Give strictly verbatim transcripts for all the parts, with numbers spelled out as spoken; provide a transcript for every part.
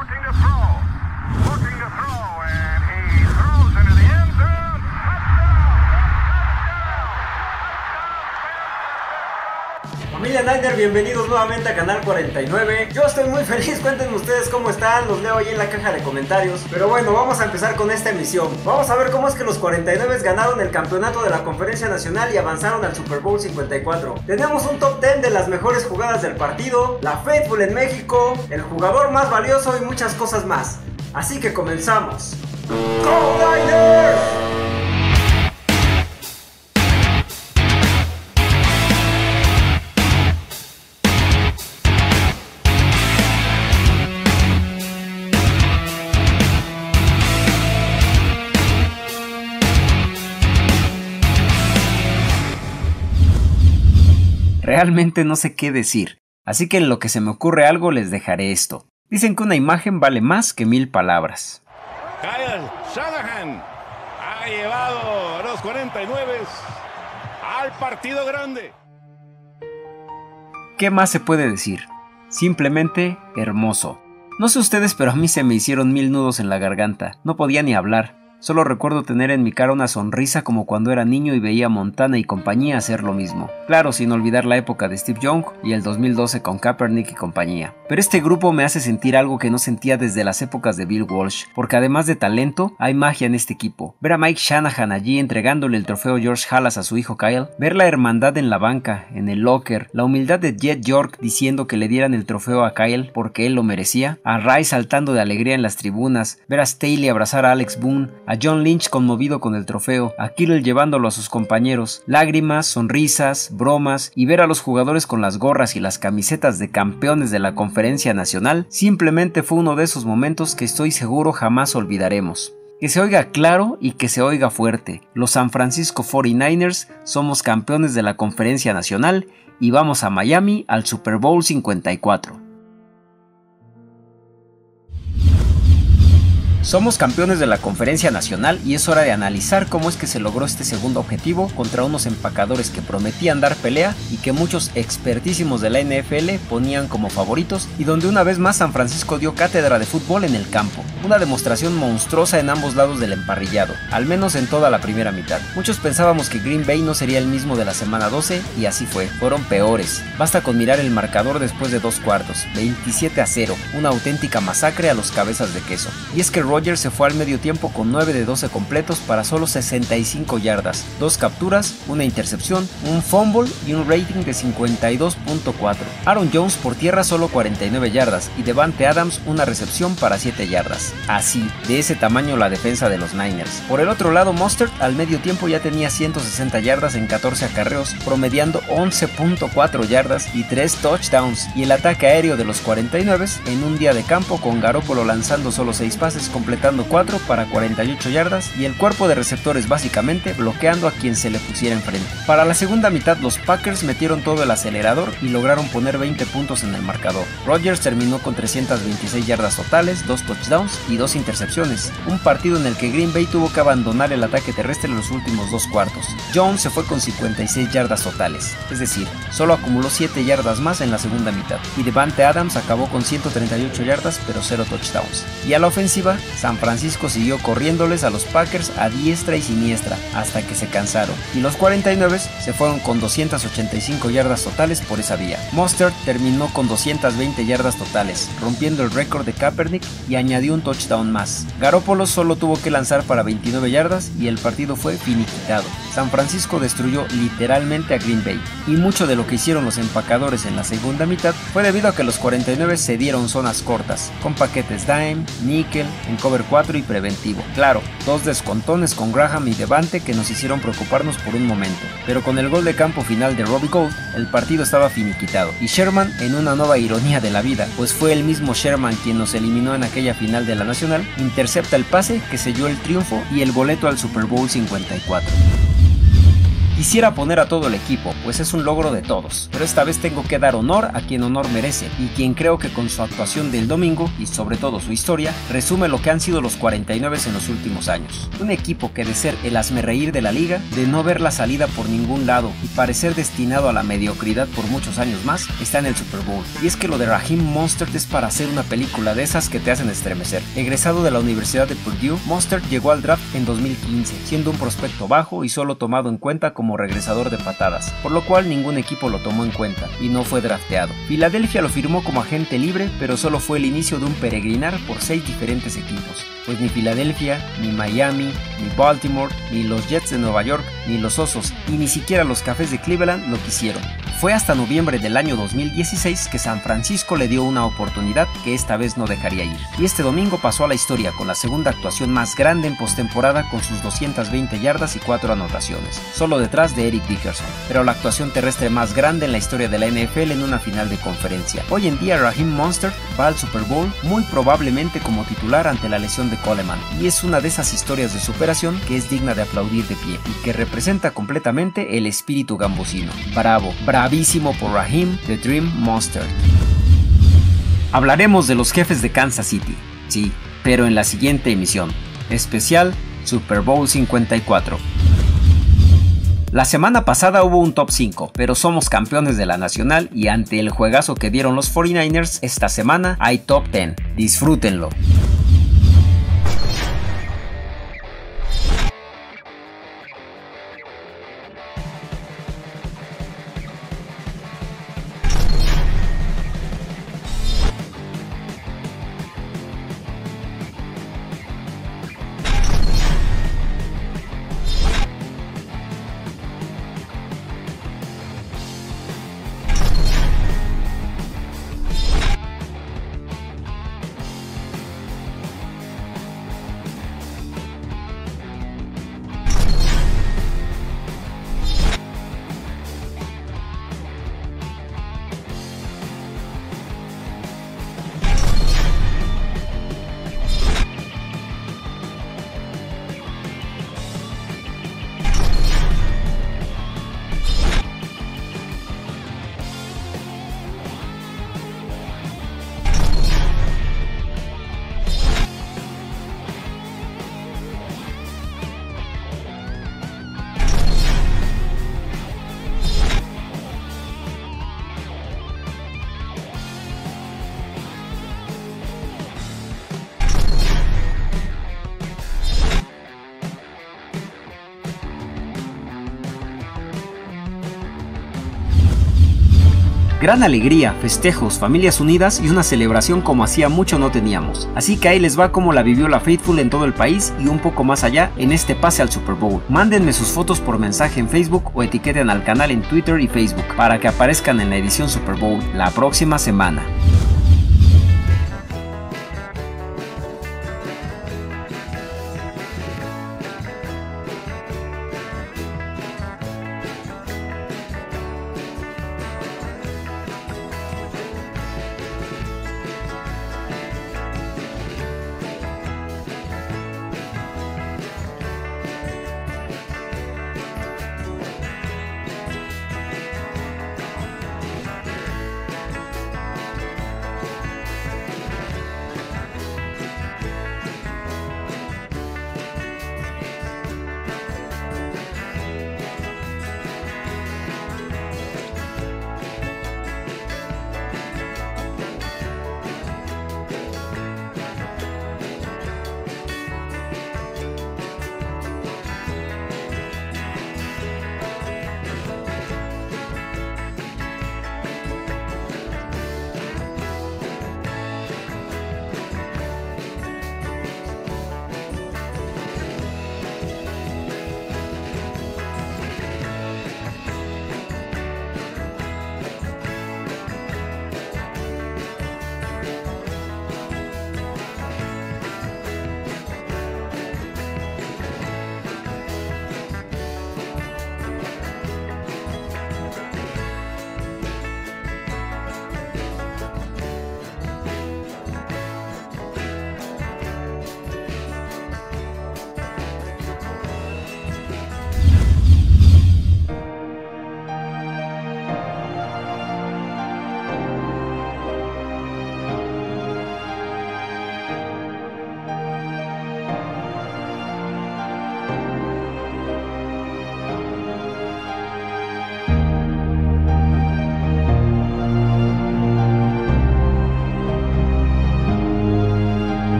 Familia Niner, bienvenidos nuevamente a Canal cuarenta y nueve. Yo estoy muy feliz, cuéntenme ustedes cómo están, los leo ahí en la caja de comentarios. Pero bueno, vamos a empezar con esta emisión. Vamos a ver cómo es que los cuarenta y nueve ganaron el campeonato de la Conferencia Nacional y avanzaron al Super Bowl cincuenta y cuatro. Tenemos un top diez de las mejores jugadas del partido, la Faithful en México, el jugador más valioso y muchas cosas más. Así que comenzamos. ¡Go Niners! Realmente no sé qué decir, así que en lo que se me ocurre algo les dejaré esto. Dicen que una imagen vale más que mil palabras. Kyle Shanahan ha llevado a los cuarenta y nueve al partido grande. ¿Qué más se puede decir? Simplemente hermoso. No sé ustedes, pero a mí se me hicieron mil nudos en la garganta. No podía ni hablar. Solo recuerdo tener en mi cara una sonrisa como cuando era niño y veía a Montana y compañía hacer lo mismo. Claro, sin olvidar la época de Steve Young y el dos mil doce con Kaepernick y compañía. Pero este grupo me hace sentir algo que no sentía desde las épocas de Bill Walsh, porque además de talento, hay magia en este equipo. Ver a Mike Shanahan allí entregándole el trofeo George Halas a su hijo Kyle, ver la hermandad en la banca, en el locker, la humildad de Jet York diciendo que le dieran el trofeo a Kyle porque él lo merecía, a Ray saltando de alegría en las tribunas, ver a Staley abrazar a Alex Boone, a John Lynch conmovido con el trofeo, a Kittle llevándolo a sus compañeros, lágrimas, sonrisas, bromas y ver a los jugadores con las gorras y las camisetas de campeones de la Conferencia Nacional, simplemente fue uno de esos momentos que estoy seguro jamás olvidaremos. Que se oiga claro y que se oiga fuerte, los San Francisco cuarenta y nueve ers somos campeones de la Conferencia Nacional y vamos a Miami al Super Bowl cincuenta y cuatro. Somos campeones de la Conferencia Nacional y es hora de analizar cómo es que se logró este segundo objetivo contra unos empacadores que prometían dar pelea y que muchos expertísimos de la N F L ponían como favoritos y donde una vez más San Francisco dio cátedra de fútbol en el campo. Una demostración monstruosa en ambos lados del emparrillado, al menos en toda la primera mitad. Muchos pensábamos que Green Bay no sería el mismo de la semana doce y así fue, fueron peores. Basta con mirar el marcador después de dos cuartos, veintisiete a cero, una auténtica masacre a los cabezas de queso. Y es que Rodgers se fue al medio tiempo con nueve de doce completos para solo sesenta y cinco yardas, dos capturas, una intercepción, un fumble y un rating de cincuenta y dos punto cuatro. Aaron Jones por tierra solo cuarenta y nueve yardas y Davante Adams una recepción para siete yardas. Así, de ese tamaño la defensa de los Niners. Por el otro lado, Mostert al medio tiempo ya tenía ciento sesenta yardas en catorce acarreos, promediando once punto cuatro yardas y tres touchdowns, y el ataque aéreo de los cuarenta y nueve en un día de campo con Garoppolo lanzando solo seis pases completando cuatro para cuarenta y ocho yardas y el cuerpo de receptores básicamente bloqueando a quien se le pusiera enfrente. Para la segunda mitad los Packers metieron todo el acelerador y lograron poner veinte puntos en el marcador. Rodgers terminó con trescientas veintiséis yardas totales, dos touchdowns y dos intercepciones, un partido en el que Green Bay tuvo que abandonar el ataque terrestre en los últimos dos cuartos. Jones se fue con cincuenta y seis yardas totales, es decir, solo acumuló siete yardas más en la segunda mitad, y Davante Adams acabó con ciento treinta y ocho yardas pero cero touchdowns. Y a la ofensiva, San Francisco siguió corriéndoles a los Packers a diestra y siniestra hasta que se cansaron, y los cuarenta y nueve se fueron con doscientas ochenta y cinco yardas totales por esa vía. Mostert terminó con doscientas veinte yardas totales, rompiendo el récord de Kaepernick y añadió un touchdown más. Garoppolo solo tuvo que lanzar para veintinueve yardas y el partido fue finiquitado. San Francisco destruyó literalmente a Green Bay, y mucho de lo que hicieron los empacadores en la segunda mitad fue debido a que los cuarenta y nueve se dieron zonas cortas, con paquetes dime, nickel, en cover cuatro y preventivo. Claro, dos descontones con Graham y Davante que nos hicieron preocuparnos por un momento, pero con el gol de campo final de Robbie Gould, el partido estaba finiquitado, y Sherman, en una nueva ironía de la vida, pues fue el mismo Sherman quien nos eliminó en aquella final de la Nacional, intercepta el pase que selló el triunfo y el boleto al Super Bowl cincuenta y cuatro. Quisiera poner a todo el equipo, pues es un logro de todos, pero esta vez tengo que dar honor a quien honor merece y quien creo que con su actuación del domingo y sobre todo su historia resume lo que han sido los cuarenta y nueve en los últimos años. Un equipo que de ser el hazmerreír de la liga, de no ver la salida por ningún lado y parecer destinado a la mediocridad por muchos años más, está en el Super Bowl. Y es que lo de Raheem Mostert es para hacer una película de esas que te hacen estremecer. Egresado de la Universidad de Purdue, Mostert llegó al draft en dos mil quince, siendo un prospecto bajo y solo tomado en cuenta como regresador de patadas, por lo cual ningún equipo lo tomó en cuenta y no fue drafteado. Filadelfia lo firmó como agente libre, pero solo fue el inicio de un peregrinar por seis diferentes equipos, pues ni Filadelfia, ni Miami, ni Baltimore, ni los Jets de Nueva York, ni los Osos y ni siquiera los Cafés de Cleveland lo quisieron. Fue hasta noviembre del año dos mil dieciséis que San Francisco le dio una oportunidad que esta vez no dejaría ir. Y este domingo pasó a la historia con la segunda actuación más grande en postemporada con sus doscientas veinte yardas y cuatro anotaciones, solo detrás de Eric Dickerson, pero la actuación terrestre más grande en la historia de la N F L en una final de conferencia. Hoy en día Raheem Mostert va al Super Bowl muy probablemente como titular ante la lesión de Coleman, y es una de esas historias de superación que es digna de aplaudir de pie y que representa completamente el espíritu gambusino. Bravo, bravísimo por Raheem the Dream Mostert. Hablaremos de los Jefes de Kansas City, sí, pero en la siguiente emisión, especial Super Bowl cincuenta y cuatro. La semana pasada hubo un top cinco, pero somos campeones de la nacional y ante el juegazo que dieron los cuarenta y nueve ers, esta semana hay top diez. Disfrútenlo. Gran alegría, festejos, familias unidas y una celebración como hacía mucho no teníamos. Así que ahí les va cómo la vivió la Faithful en todo el país y un poco más allá en este pase al Super Bowl. Mándenme sus fotos por mensaje en Facebook o etiqueten al canal en Twitter y Facebook para que aparezcan en la edición Super Bowl la próxima semana.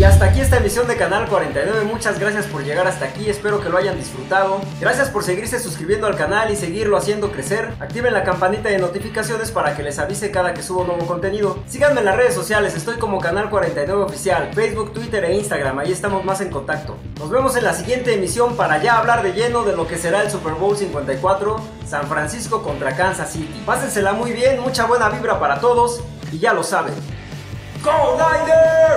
Y hasta aquí esta emisión de Canal cuarenta y nueve, muchas gracias por llegar hasta aquí, espero que lo hayan disfrutado. Gracias por seguirse suscribiendo al canal y seguirlo haciendo crecer. Activen la campanita de notificaciones para que les avise cada que subo nuevo contenido. Síganme en las redes sociales, estoy como Canal cuarenta y nueve Oficial, Facebook, Twitter e Instagram, ahí estamos más en contacto. Nos vemos en la siguiente emisión para ya hablar de lleno de lo que será el Super Bowl cincuenta y cuatro, San Francisco contra Kansas City. Pásensela muy bien, mucha buena vibra para todos y ya lo saben. ¡Go Niners!